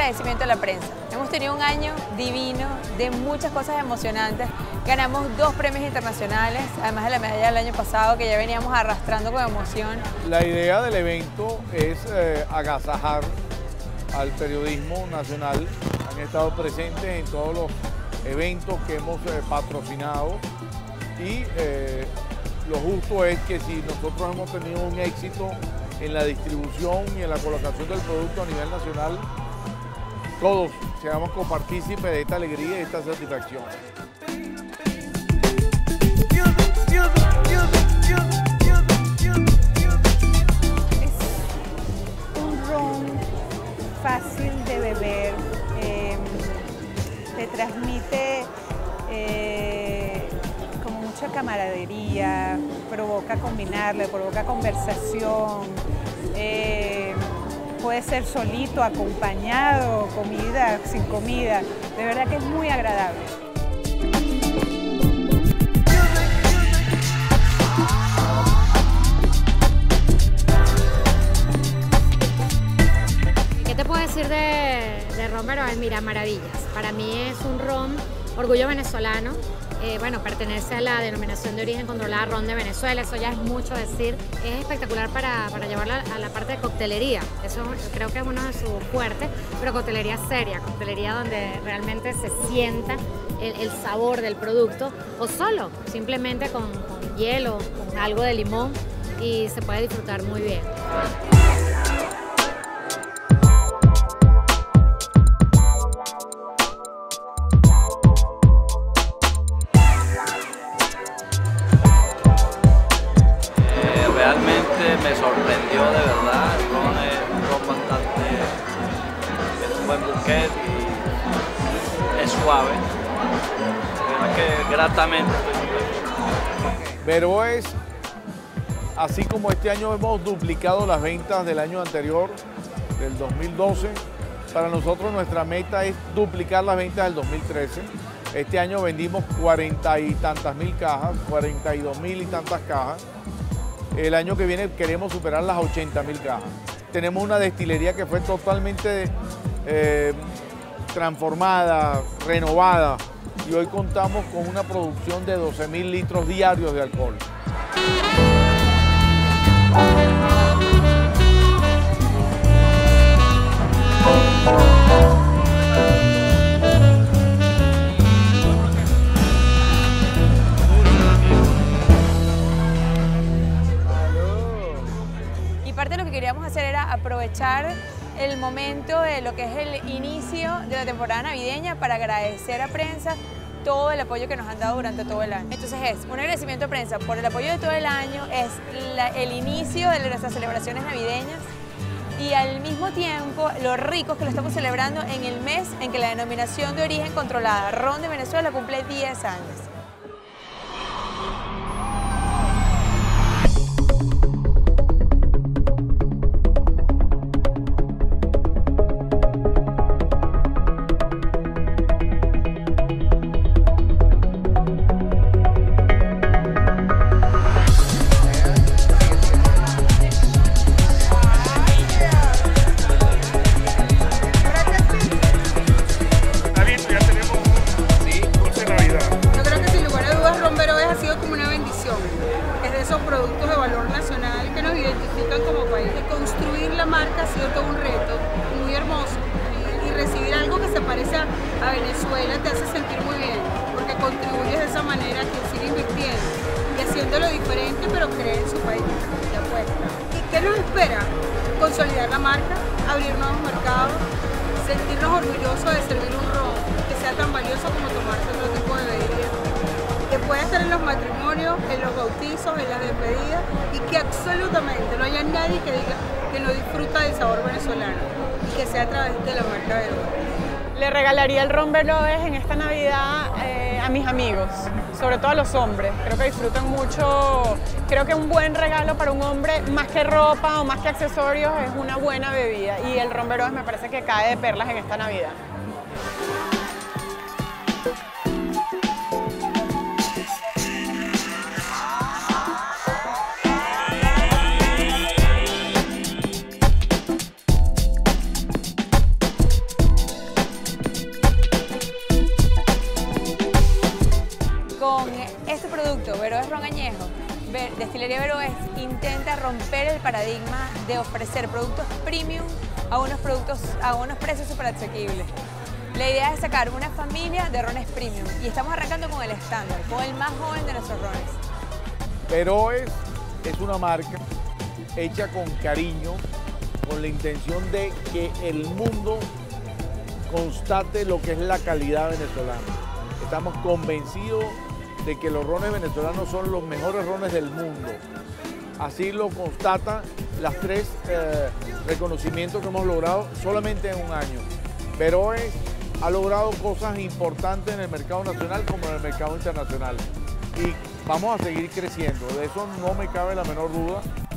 agradecimiento a la prensa. Hemos tenido un año divino, de muchas cosas emocionantes. Ganamos 2 premios internacionales, además de la medalla del año pasado que ya veníamos arrastrando con emoción. La idea del evento es agasajar al periodismo nacional. Han estado presentes en todos los eventos que hemos patrocinado y lo justo es que si nosotros hemos tenido un éxito en la distribución y en la colocación del producto a nivel nacional, todos seamos copartícipes de esta alegría y de esta satisfacción. Es un ron fácil de beber, te transmite como mucha camaradería, provoca combinarle, provoca conversación, puede ser solito, acompañado, comida, sin comida, de verdad que es muy agradable. ¿Qué te puedo decir de ron Veroes? Mira, maravillas. Para mí es un ron orgullo venezolano. Bueno, pertenece a la denominación de origen controlada Ron de Venezuela, eso ya es mucho decir. Es espectacular para llevarla a la parte de coctelería, eso creo que es uno de sus fuertes, pero coctelería seria, coctelería donde realmente se sienta el sabor del producto, o solo, simplemente con hielo, con algo de limón, y se puede disfrutar muy bien. Realmente me sorprendió de verdad, el ron es un ron bastante, es un buen bouquet y es suave, de verdad que gratamente estoy. Veroes, así como este año hemos duplicado las ventas del año anterior, del 2012, para nosotros nuestra meta es duplicar las ventas del 2013. Este año vendimos 40 y tantas mil cajas, 42.000 y tantas cajas. El año que viene queremos superar las 80.000 cajas. Tenemos una destilería que fue totalmente transformada, renovada, y hoy contamos con una producción de 12.000 litros diarios de alcohol. Parte de lo que queríamos hacer era aprovechar el momento de lo que es el inicio de la temporada navideña para agradecer a prensa todo el apoyo que nos han dado durante todo el año. Entonces es un agradecimiento a prensa por el apoyo de todo el año, es el inicio de nuestras celebraciones navideñas y al mismo tiempo lo ricos que lo estamos celebrando en el mes en que la denominación de origen controlada Ron de Venezuela cumple 10 años. Productos de valor nacional que nos identifican como país. Construir la marca ha sido todo un reto muy hermoso y recibir algo que se parece a Venezuela te hace sentir muy bien porque contribuyes de esa manera a que siga invirtiendo y haciéndolo diferente pero creer en su país de apuesta. ¿Y qué nos espera? Consolidar la marca, abrir nuevos mercados, sentirnos orgullosos de servir un ron que sea tan valioso como tomarse otro tipo de bebidas, que pueda estar en los matrimonios, en los bautizos, en las despedidas y que absolutamente no haya nadie que diga que no disfruta del sabor venezolano y que sea a través de la marca Veroes. Le regalaría el ron Veroes en esta Navidad a mis amigos, sobre todo a los hombres. Creo que disfrutan mucho, creo que un buen regalo para un hombre, más que ropa o más que accesorios, es una buena bebida y el ron Veroes me parece que cae de perlas en esta Navidad. paradigma de ofrecer productos premium a unos precios súper asequibles. La idea es sacar una familia de rones premium y estamos arrancando con el estándar, con el más joven de nuestros rones. Feroes es una marca hecha con cariño, con la intención de que el mundo constate lo que es la calidad venezolana. Estamos convencidos de que los rones venezolanos son los mejores rones del mundo. Así lo constatan las 3 reconocimientos que hemos logrado solamente en un año. Feroes ha logrado cosas importantes en el mercado nacional como en el mercado internacional. Y vamos a seguir creciendo, de eso no me cabe la menor duda.